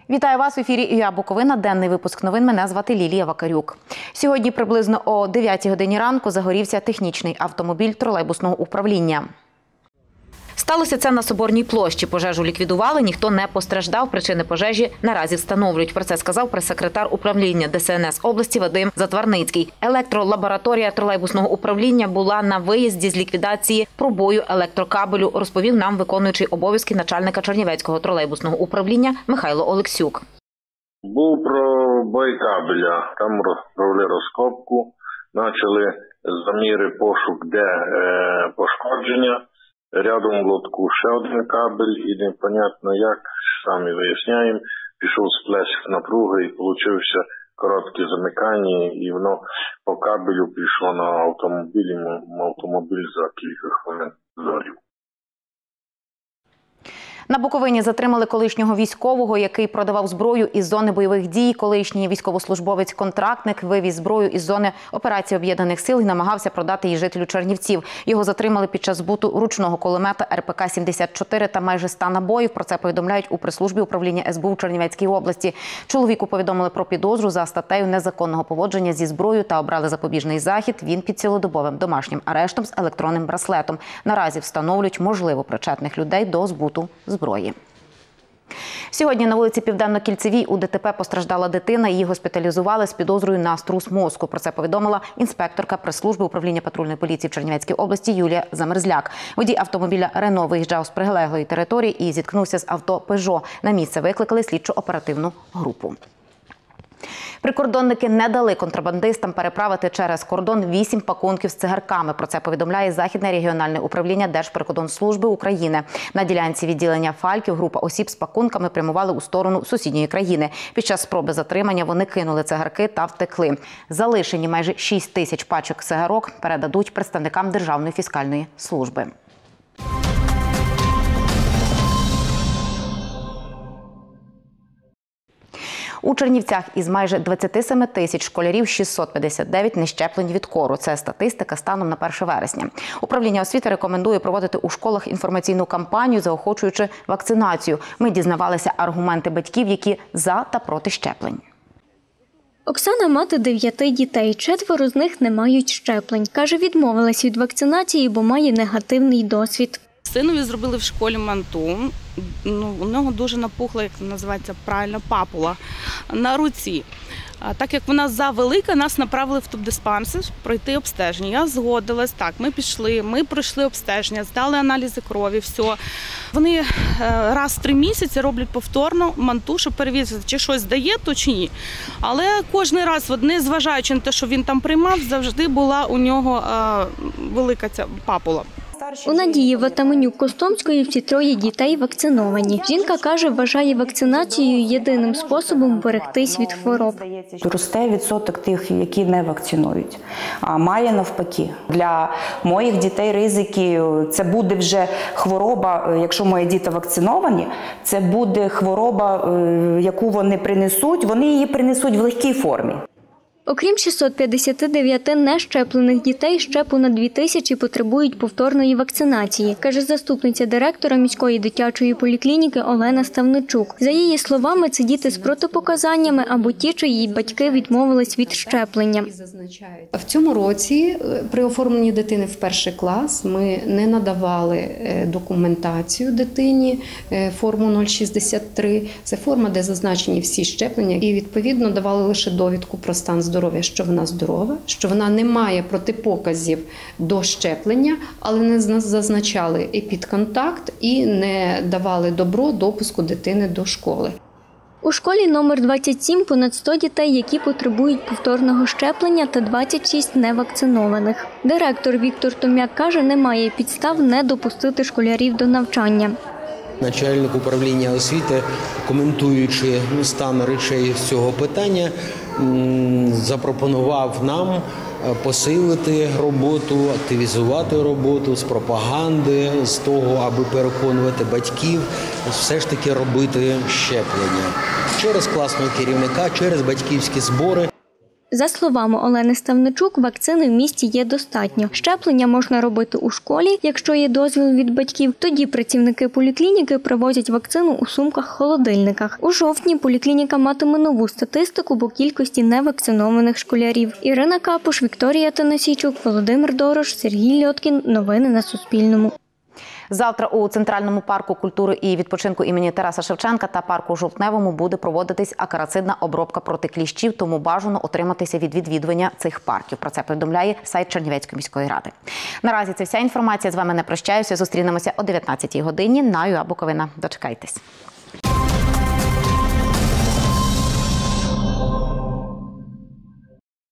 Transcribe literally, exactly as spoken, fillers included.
Вітаю вас в ефірі ІА Буковина. Денний випуск новин. Мене звати Лілія Вакарюк. Сьогодні приблизно о дев'ятій годині ранку загорівся технічний автомобіль тролейбусного управління. Сталося це на Соборній площі. Пожежу ліквідували, ніхто не постраждав. Причини пожежі наразі встановлюють. Про це сказав прес-секретар управління Де Се Ен Ес області Вадим Затварницький. Електролабораторія тролейбусного управління була на виїзді з ліквідації пробою електрокабелю, розповів нам виконуючий обов'язки начальника Чернівецького тролейбусного управління Михайло Олексюк. Був пробой кабеля, там провели розкопку, почали заміри пошук, де е, пошкодження. Рядом в лотку ще один кабель і непонятно як, самі виясняємо, пішов сплеск напруги і вийшло коротке замикання, і воно по кабелю пішло на автомобіль, і автомобіль за кілька хвилин згорів. На Буковині затримали колишнього військового, який продавав зброю із зони бойових дій. Колишній військовослужбовець-контрактник вивіз зброю із зони операції Об'єднаних сил і намагався продати її жителю Чернівців. Його затримали під час збуту ручного кулемета Ер Пе Ка сімдесят чотири та майже ста набоїв. Про це повідомляють у прес-службі управління Ес Бе У в Чернівецькій області. Чоловіку повідомили про підозру за статтею незаконного поводження зі зброєю та обрали запобіжний захід. Він під цілодобовим домашнім арештом з електронним браслетом. Наразі встановлюють можливо причетних людей до збуту зброї. Сьогодні на вулиці Південно-Кільцевій у Де Те Пе постраждала дитина. Її госпіталізували з підозрою на струс мозку. Про це повідомила інспекторка прес-служби управління патрульної поліції в Чернівецькій області Юлія Замерзляк. Водій автомобіля «Рено» виїжджав з прилеглої території і зіткнувся з авто «Пежо». На місце викликали слідчо-оперативну групу. Прикордонники не дали контрабандистам переправити через кордон вісім пакунків з цигарками. Про це повідомляє Західне регіональне управління Держприкордонслужби України. На ділянці відділення Фальків група осіб з пакунками прямували у сторону сусідньої країни. Під час спроби затримання вони кинули цигарки та втекли. Залишені майже шість тисяч пачок цигарок передадуть представникам Державної фіскальної служби. У Чернівцях із майже двадцяти семи тисяч школярів шістсот п'ятдесят дев'ять не щеплені від кору. Це статистика станом на перше вересня. Управління освіти рекомендує проводити у школах інформаційну кампанію, заохочуючи вакцинацію. Ми дізнавалися аргументи батьків, які за та проти щеплень. Оксана – мати дев'яти дітей. Четверо з них не мають щеплень. Каже, відмовилась від вакцинації, бо має негативний досвід. Синові зробили в школі манту. Ну, у нього дуже напухла, як називається правильно, папула на руці. А так як вона завелика, нас направили в тубдиспансер пройти обстеження. Я згодилась, так, ми пішли, ми пройшли обстеження, здали аналізи крові, все. Вони раз в три місяці роблять повторно манту, щоб перевірити, чи щось дає, то чи ні. Але кожен раз, незважаючи на те, що він там приймав, завжди була у нього велика ця папула. У Надії Ватаменюк-Костомської всі троє дітей вакциновані. Жінка каже, вважає вакцинацію єдиним способом берегтись від хвороб. Росте відсоток тих, які не вакцинують, а має навпаки. Для моїх дітей ризики – це буде вже хвороба, якщо мої діти вакциновані, це буде хвороба, яку вони принесуть, вони її принесуть в легкій формі. Окрім шістсот п'ятдесят дев'ять нещеплених дітей, ще понад дві тисячі потребують повторної вакцинації, каже заступниця директора міської дитячої поліклініки Олена Ставничук. За її словами, це діти з протипоказаннями або ті, чиї батьки відмовились від щеплення. В цьому році при оформленні дитини в перший клас ми не надавали документацію дитині, форму нуль шістдесят три. Це форма, де зазначені всі щеплення, і відповідно давали лише довідку про стан здоров'я. Здоров'я, що вона здорова, що вона не має протипоказів до щеплення, але не зазначали епідконтакт і не давали добро допуску дитини до школи. У школі номер двадцять сім понад сто дітей, які потребують повторного щеплення, та двадцять шість невакцинованих. Директор Віктор Том'як каже, немає підстав не допустити школярів до навчання. Начальник управління освіти, коментуючи стан речей з цього питання, запропонував нам посилити роботу, активізувати роботу з пропаганди, з того, аби переконувати батьків все ж таки робити щеплення через класного керівника, через батьківські збори. За словами Олени Ставничук, вакцини в місті є достатньо. Щеплення можна робити у школі, якщо є дозвіл від батьків. Тоді працівники поліклініки привозять вакцину у сумках-холодильниках. У жовтні поліклініка матиме нову статистику по кількості невакцинованих школярів. Ірина Капуш, Вікторія Танасійчук, Володимир Дорош, Сергій Льоткін. Новини на Суспільному. Завтра у Центральному парку культури і відпочинку імені Тараса Шевченка та парку Жовтневому буде проводитись акарацидна обробка проти кліщів, тому бажано утриматися від відвідування цих парків. Про це повідомляє сайт Чернівецької міської ради. Наразі це вся інформація. З вами не прощаюся. Зустрінемося о дев'ятнадцятій годині на ЮА Буковина. Дочекайтесь.